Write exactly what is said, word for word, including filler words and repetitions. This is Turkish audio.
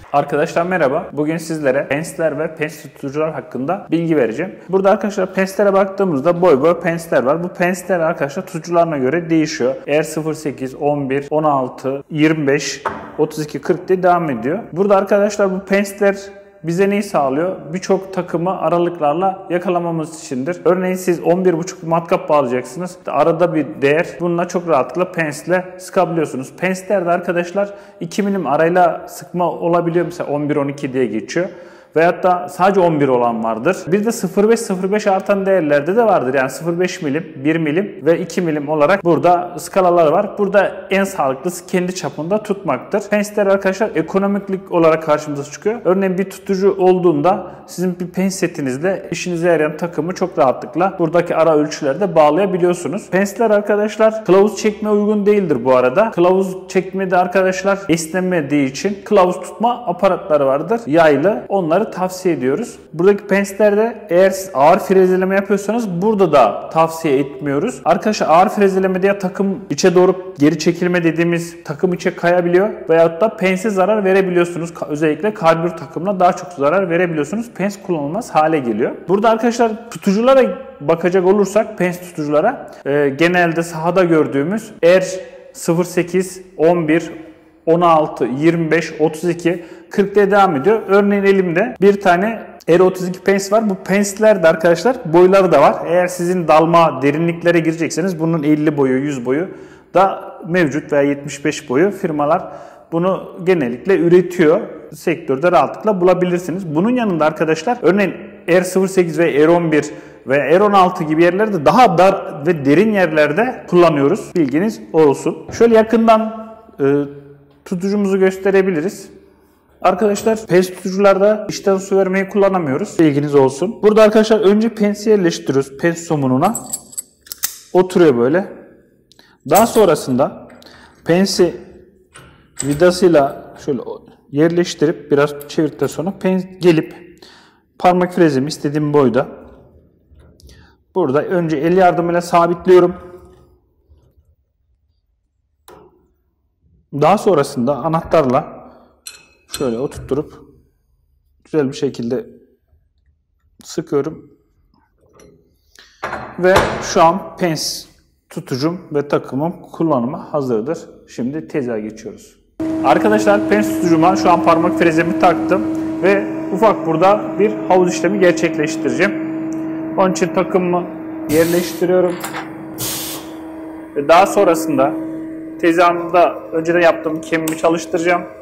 Arkadaşlar merhaba. Bugün sizlere pensler ve pens tutucular hakkında bilgi vereceğim. Burada arkadaşlar penslere baktığımızda boy boy pensler var. Bu pensler arkadaşlar tutucularına göre değişiyor. Eğer sıfır sekiz, on bir, on altı, yirmi beş, otuz iki, kırk diye devam ediyor. Burada arkadaşlar bu pensler bize neyi sağlıyor? Birçok takımı aralıklarla yakalamamız içindir. Örneğin siz on bir buçuk matkap bağlayacaksınız. Arada bir değer. Bununla çok rahatlıkla pensle sıkabiliyorsunuz. Penslerde arkadaşlar iki milim arayla sıkma olabiliyor. Mesela on bir on iki diye geçiyor. Veyahut da sadece on bir olan vardır. Bir de sıfır virgül beş sıfır virgül beş artan değerlerde de vardır. Yani sıfır virgül beş milim, bir milim ve iki milim olarak burada skalalar var. Burada en sağlıklısı kendi çapında tutmaktır. Pensler arkadaşlar ekonomiklik olarak karşımıza çıkıyor. Örneğin bir tutucu olduğunda sizin bir pens setinizle işinize yarayan takımı çok rahatlıkla buradaki ara ölçülerde bağlayabiliyorsunuz. Pensler arkadaşlar kılavuz çekmeye uygun değildir bu arada. Kılavuz çekmede arkadaşlar esnemediği için kılavuz tutma aparatları vardır. Yaylı. Onlar tavsiye ediyoruz. Buradaki penslerde eğer siz ağır frezeleme yapıyorsanız burada da tavsiye etmiyoruz. Arkadaşlar ağır frezelemede ya takım içe doğru geri çekilme dediğimiz takım içe kayabiliyor veyahut da pense zarar verebiliyorsunuz. Özellikle karbür takımına daha çok zarar verebiliyorsunuz. Pens kullanılmaz hale geliyor. Burada arkadaşlar tutuculara bakacak olursak pens tutuculara e, genelde sahada gördüğümüz R sıfır sekiz, on bir, on altı, yirmi beş, otuz iki, kırk diye devam ediyor. Örneğin elimde bir tane R otuz iki pens var. Bu pensler de arkadaşlar boyları da var. Eğer sizin dalma derinliklere girecekseniz bunun elli boyu, yüz boyu da mevcut veya yetmiş beş boyu firmalar bunu genellikle üretiyor. Sektörde rahatlıkla bulabilirsiniz. Bunun yanında arkadaşlar örneğin R sıfır sekiz ve R on bir ve R on altı gibi yerlerde daha dar ve derin yerlerde kullanıyoruz. Bilginiz olsun. Şöyle yakından e, tutucumuzu gösterebiliriz. Arkadaşlar pens tutucularda içten su vermeyi kullanamıyoruz. Bilginiz olsun. Burada arkadaşlar önce pensi yerleştiriyoruz. Pens somununa. Oturuyor böyle. Daha sonrasında pensi vidasıyla şöyle yerleştirip biraz çevirdikten sonra pens gelip parmak frezimi istediğim boyda burada önce el yardımıyla sabitliyorum. Daha sonrasında anahtarla şöyle oturtturup güzel bir şekilde sıkıyorum. Ve şu an pens tutucum ve takımım kullanıma hazırdır. Şimdi tezaha geçiyoruz. Arkadaşlar pens tutucuma şu an parmak frezemi taktım ve ufak burada bir havuz işlemi gerçekleştireceğim. Onun için takımımı yerleştiriyorum. Ve daha sonrasında tezahımda önceden yaptığım kemimi çalıştıracağım.